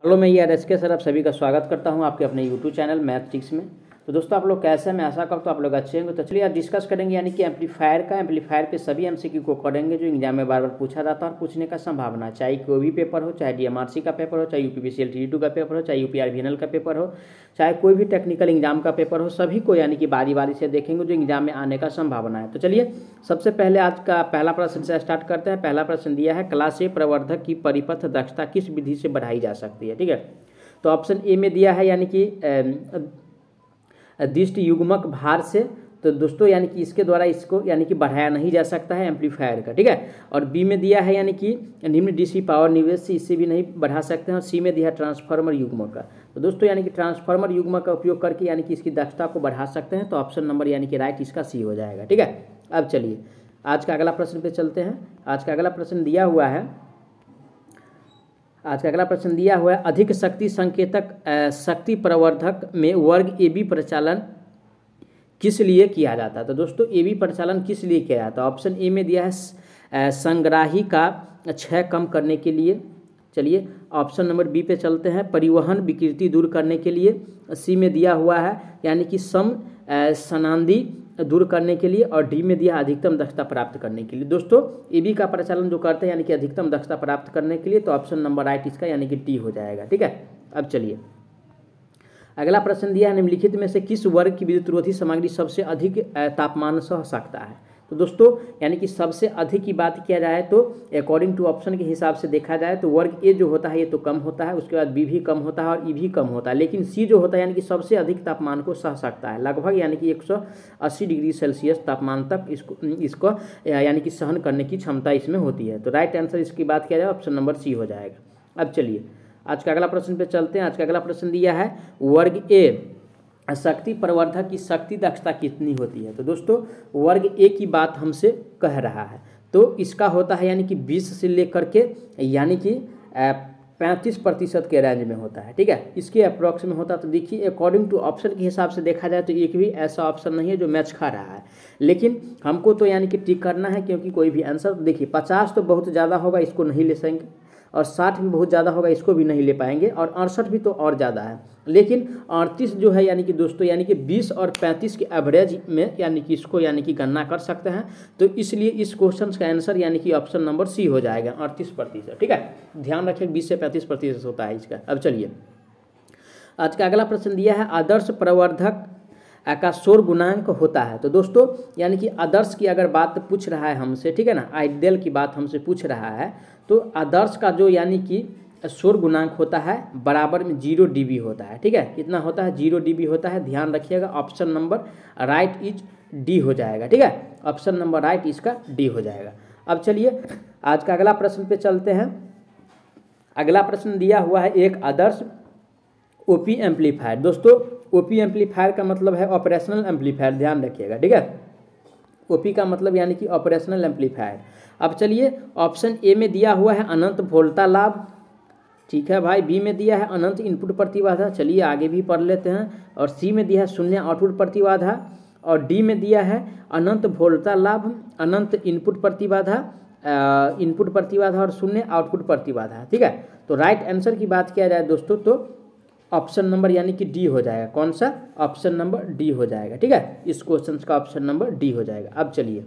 Hello, मैं RSK sir आप सभी का स्वागत करता हूं आपके अपने यूट्यूब चैनल मैथ्स में। तो दोस्तों आप लोग कैसे हैं? मैं आशा करता हूं आप लोग अच्छे होंगे। तो चलिए आज डिस्कस करेंगे यानी कि एम्पलीफायर पे सभी MCQ को करेंगे जो एग्जाम में बार बार पूछा जाता है और पूछने का संभावना है। चाहे कोई भी पेपर हो, चाहे DMRC का पेपर हो, चाहे UPPCL TE2 का पेपर हो, चाहे UPRVNL का पेपर हो, चाहे कोई भी टेक्निकल एग्जाम का पेपर हो, सभी को यानी कि बारी बारी से देखेंगे जो एग्जाम में आने का संभावना है। तो चलिए सबसे पहले आज का पहला प्रश्न से स्टार्ट करते हैं। पहला प्रश्न दिया है, क्लास A प्रवर्धक की परिपथ दक्षता किस विधि से बढ़ाई जा सकती है? ठीक है, तो ऑप्शन ए में दिया है यानी कि दिष्ट युग्मक भार से। तो दोस्तों यानी कि इसके द्वारा इसको यानी कि बढ़ाया नहीं जा सकता है एम्पलीफायर का। ठीक है, और बी में दिया है यानी कि निम्न DC पावर निवेश से, इससे भी नहीं बढ़ा सकते हैं। और सी में दिया है ट्रांसफार्मर युग्मक का। तो दोस्तों यानी कि ट्रांसफार्मर युग्मक का उपयोग करके यानी कि इसकी दक्षता को बढ़ा सकते हैं। तो ऑप्शन नंबर यानी कि राइट इसका सी हो जाएगा। ठीक है, अब चलिए आज का अगला प्रश्न पे चलते हैं। आज का अगला प्रश्न दिया हुआ है अधिक शक्ति संकेतक शक्ति प्रवर्धक में वर्ग AB प्रचालन किस लिए किया जाता है? तो दोस्तों AB प्रचालन किस लिए किया जाता है? ऑप्शन ए में दिया है संग्राही का क्षय कम करने के लिए। चलिए ऑप्शन नंबर बी पे चलते हैं, परिवहन विकृति दूर करने के लिए। सी में दिया हुआ है यानी कि सनांदी दूर करने के लिए। और डी में दिया अधिकतम दक्षता प्राप्त करने के लिए। दोस्तों AB का प्रचालन जो करते हैं यानी कि अधिकतम दक्षता प्राप्त करने के लिए। तो ऑप्शन नंबर राइट इसका यानी कि डी हो जाएगा। ठीक है, अब चलिए अगला प्रश्न दिया है, निम्नलिखित में से किस वर्ग की विद्युत रोधी सामग्री सबसे अधिक तापमान सह सकता है? तो दोस्तों यानी कि सबसे अधिक की बात किया जाए तो अकॉर्डिंग टू ऑप्शन के हिसाब से देखा जाए तो वर्ग ए जो होता है ये तो कम होता है, उसके बाद बी भी कम होता है और ई भी कम होता है। लेकिन सी जो होता है यानी कि सबसे अधिक तापमान को सह सकता है, लगभग यानी कि 180 डिग्री सेल्सियस तापमान तक इसको यानी कि सहन करने की क्षमता इसमें होती है। तो राइट आंसर इसकी बात किया जाए ऑप्शन नंबर सी हो जाएगा। अब चलिए आज का अगला प्रश्न पे चलते हैं। आज का अगला प्रश्न दिया है, वर्ग ए शक्ति प्रवर्धक की शक्ति दक्षता कितनी होती है? तो दोस्तों वर्ग ए की बात हमसे कह रहा है, तो इसका होता है यानी कि 20 से लेकर के यानी कि 35% के रेंज में होता है। ठीक है, इसके अप्रॉक्स में होता है। तो देखिए अकॉर्डिंग टू ऑप्शन के हिसाब से देखा जाए तो एक भी ऐसा ऑप्शन नहीं है जो मैच खा रहा है, लेकिन हमको तो यानी कि टिक करना है क्योंकि कोई भी आंसर देखिए 50 तो बहुत ज़्यादा होगा, इसको नहीं ले सकेंगे, और 60 भी बहुत ज़्यादा होगा, इसको भी नहीं ले पाएंगे, और 68 भी तो और ज़्यादा है। लेकिन 38 जो है यानी कि दोस्तों यानी कि 20 और 35 के एवरेज में यानी कि इसको यानी कि गणना कर सकते हैं। तो इसलिए इस क्वेश्चन का आंसर यानी कि ऑप्शन नंबर सी हो जाएगा 38%। ठीक है, ध्यान रखें 20 से 35% होता है इसका। अब चलिए आज का अगला प्रश्न दिया है, आदर्श प्रवर्धक का शोर गुणांक होता है। तो दोस्तों यानी कि आदर्श की अगर बात पूछ रहा है हमसे, ठीक है ना, आइडियल की बात हमसे पूछ रहा है, तो आदर्श का जो यानी कि शोर गुणांक होता है बराबर में 0 dB होता है। ठीक है, कितना होता है? 0 dB होता है। ध्यान रखिएगा option number right is D हो जाएगा। ठीक है, ऑप्शन नंबर राइट इसका डी हो जाएगा। अब चलिए आज का अगला प्रश्न पे चलते हैं। अगला प्रश्न दिया हुआ है, एक आदर्श OP एम्पलीफायर। दोस्तों OP एम्पलीफायर का मतलब है ऑपरेशनल एम्पलीफायर, ध्यान रखिएगा। ठीक है, OP का मतलब यानी कि ऑपरेशनल एम्पलीफायर। अब चलिए ऑप्शन ए में दिया हुआ है अनंत वोल्टा लाभ। ठीक है भाई, बी में दिया है अनंत इनपुट प्रतिबाधा, चलिए आगे भी पढ़ लेते हैं। और सी में दिया है शून्य आउटपुट प्रतिबाधा। और डी में दिया है अनंत वोल्टा लाभ, अनंत इनपुट प्रतिबाधा और शून्य आउटपुट प्रतिबाधा। ठीक है, तो राइट आंसर की बात किया जाए दोस्तों तो ऑप्शन नंबर यानी कि डी हो जाएगा। कौन सा? ऑप्शन नंबर डी हो जाएगा। ठीक है, इस क्वेश्चन का ऑप्शन नंबर डी हो जाएगा। अब चलिए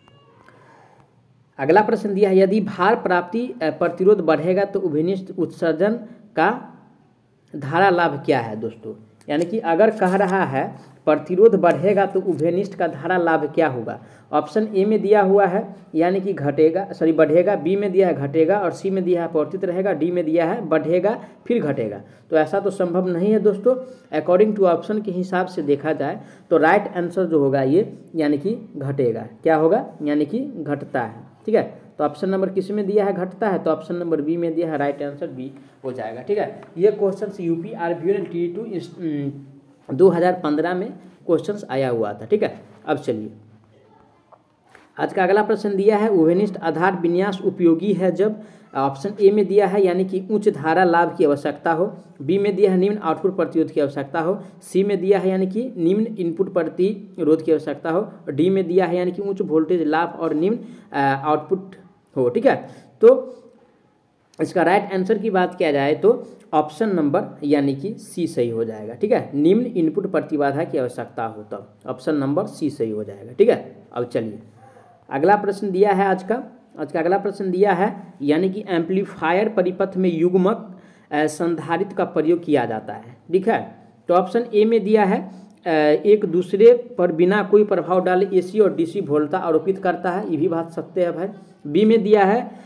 अगला प्रश्न दिया है, यदि भार प्राप्ति प्रतिरोध बढ़ेगा तो उभयनिष्ठ उत्सर्जन का धारा लाभ क्या है? दोस्तों यानी कि अगर कह रहा है प्रतिरोध बढ़ेगा तो उभयनिष्ठ का धारा लाभ क्या होगा? ऑप्शन ए में दिया हुआ है यानी कि बढ़ेगा, बी में दिया है घटेगा, और सी में दिया है पौष्टिक रहेगा, डी में दिया है बढ़ेगा फिर घटेगा। तो ऐसा तो संभव नहीं है दोस्तों। अकॉर्डिंग टू ऑप्शन के हिसाब से देखा जाए तो राइट आंसर जो होगा ये यानी कि घटेगा। क्या होगा? यानी कि घटता है। ठीक है, तो ऑप्शन नंबर किस में दिया है? घटता है। तो ऑप्शन नंबर बी में दिया है, राइट आंसर बी हो जाएगा। ठीक है, ये क्वेश्चन UPRVNL TE2 2015 में क्वेश्चंस आया हुआ था। ठीक है, अब चलिए आज का अगला प्रश्न दिया है, उभयनिष्ठ आधार विन्यास उपयोगी है जब ऑप्शन ए में दिया है यानी कि उच्च धारा लाभ की आवश्यकता हो, बी में दिया है निम्न आउटपुट प्रतिरोध की आवश्यकता हो, सी में दिया है यानी कि निम्न इनपुट प्रतिरोध की आवश्यकता हो, और डी में दिया है यानी कि उच्च वोल्टेज लाभ और निम्न आउटपुट हो। ठीक है, तो इसका राइट आंसर की बात किया जाए तो ऑप्शन नंबर यानी कि सी सही हो जाएगा। ठीक है, निम्न इनपुट प्रतिबाधा की आवश्यकता हो तब ऑप्शन नंबर सी सही हो जाएगा। ठीक है, अब चलिए अगला प्रश्न दिया है आज का अगला प्रश्न दिया है यानी कि एम्पलीफायर परिपथ में युग्मक संधारित्र का प्रयोग किया जाता है। ठीक है, तो ऑप्शन ए में दिया है एक दूसरे पर बिना कोई प्रभाव डाले एसी और डीसी वोल्टता आरोपित करता है, ये भी बात सत्य है भाई। बी में दिया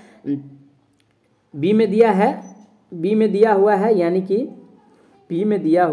हुआ है यानी कि बी में दिया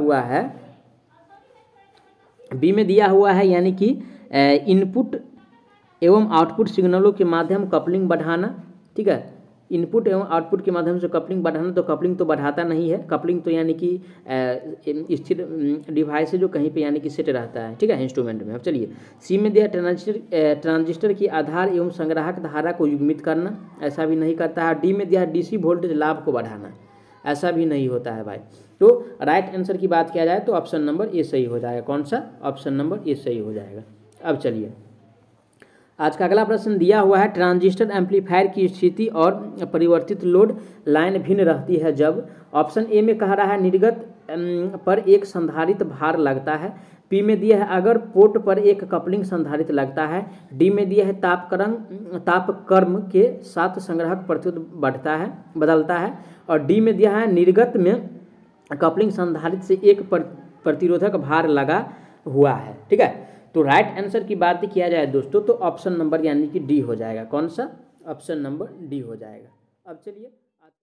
हुआ है यानी कि इनपुट एवं आउटपुट सिग्नलों के माध्यम कपलिंग बढ़ाना। ठीक है, इनपुट एवं आउटपुट के माध्यम से कपलिंग बढ़ाना, तो कपलिंग तो बढ़ाता नहीं है। कपलिंग तो यानी कि स्थिर डिवाइस है जो कहीं पे यानी कि सेट रहता है। ठीक है, इंस्ट्रूमेंट में। अब चलिए सी में दिया ट्रांजिस्टर की आधार एवं संग्राहक धारा को युग्मित करना, ऐसा भी नहीं करता है। डी में दिया डीसी वोल्टेज लाभ को बढ़ाना, ऐसा भी नहीं होता है भाई। तो राइट आंसर की बात किया जाए तो ऑप्शन नंबर ए सही हो जाएगा। कौन सा? ऑप्शन नंबर ए सही हो जाएगा। अब चलिए आज का अगला प्रश्न दिया हुआ है ट्रांजिस्टर एम्पलीफायर की स्थिति और परिवर्तित लोड लाइन भिन्न रहती है जब। ऑप्शन ए में कह रहा है निर्गत पर एक संधारित्र भार लगता है। पी में दिया है अगर पोर्ट पर एक कपलिंग संधारित्र लगता है। डी में दिया है तापक्रम के साथ संग्राहक प्रतिरोध बदलता है। और डी में दिया है निर्गत में कपलिंग संधारित्र से एक प्रतिरोधक भार लगा हुआ है। ठीक है, तो राइट आंसर की बात किया जाए दोस्तों तो ऑप्शन नंबर यानी कि डी हो जाएगा। कौन सा? ऑप्शन नंबर डी हो जाएगा। अब चलिए